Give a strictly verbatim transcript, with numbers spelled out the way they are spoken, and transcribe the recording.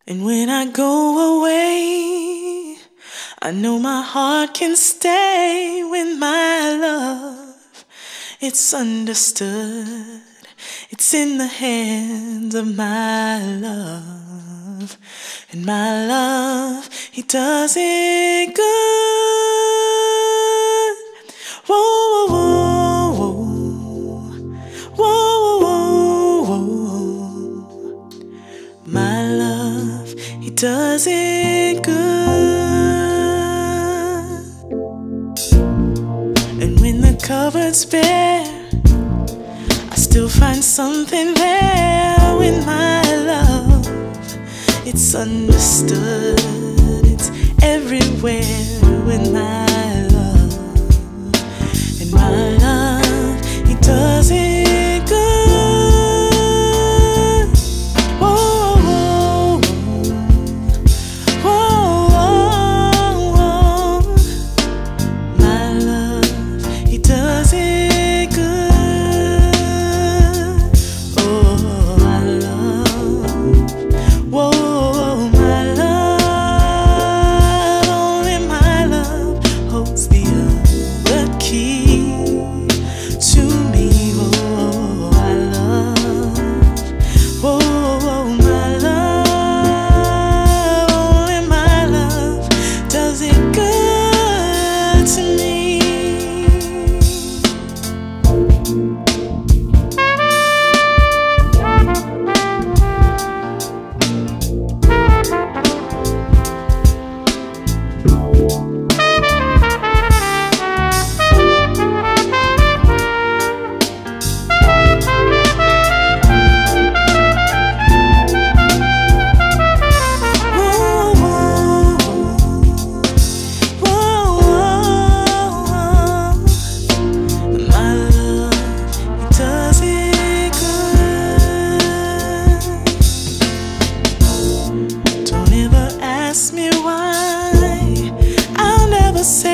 And when I go away, I know my heart can stay with my love. It's understood, it's in the hands of my love. And my love, he does it good. Whoa, whoa, whoa, whoa, whoa, whoa. My love, he does it good. And when the cupboard's bare, I still find something there with my love. It's understood, it's everywhere with my love. And my love, he does it good. Whoa, whoa, whoa, whoa, whoa. My love, he does it good. Oh, I love, whoa. Ask me why, I'll never say